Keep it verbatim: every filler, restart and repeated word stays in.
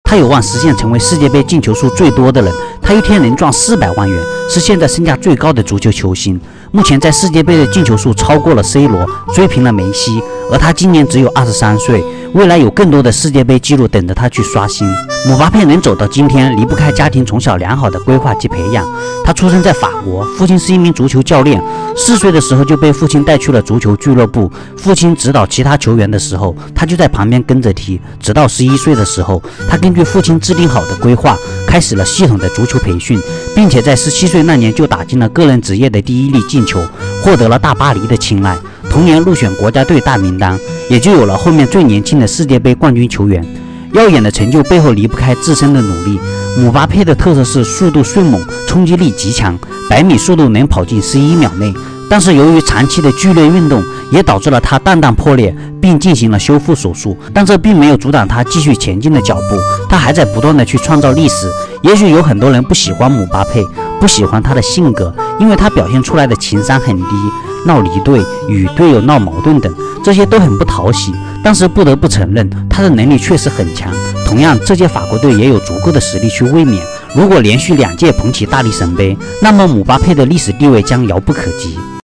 他有望实现成为世界杯进球数最多的人，他一天能赚四百万元，是现在身价最高的足球球星。目前在世界杯的进球数超过了 C 罗，追平了梅西，而他今年只有二十三岁，未来有更多的世界杯纪录等着他去刷新。姆巴佩能走到今天，离不开家庭从小良好的规划及培养。他出生在法国，父亲是一名足球教练，四岁的时候就被父亲带去了足球俱乐部。父亲指导其他球员的时候，他就在旁边跟着踢。直到十一岁的时候，他根据父亲制定好的规划，开始了系统的足球培训，并且在十七岁那年就打进了个人职业的第一粒进球，获得了大巴黎的青睐。同年入选国家队大名单，也就有了后面最年轻的世界杯冠军球员。耀眼的成就背后离不开自身的努力。姆巴佩的特色是速度迅猛，冲击力极强，百米速度能跑进十一秒内。但是由于长期的剧烈运动，也导致了他蛋蛋破裂，并进行了修复手术。但这并没有阻挡他继续前进的脚步，他还在不断的去创造历史。也许有很多人不喜欢姆巴佩，不喜欢他的性格，因为他表现出来的情商很低，闹离队、与队友闹矛盾等，这些都很不讨喜。但是不得不承认，他的能力确实很强。同样，这届法国队也有足够的实力去卫冕。如果连续两届捧起大力神杯，那么姆巴佩的历史地位将遥不可及。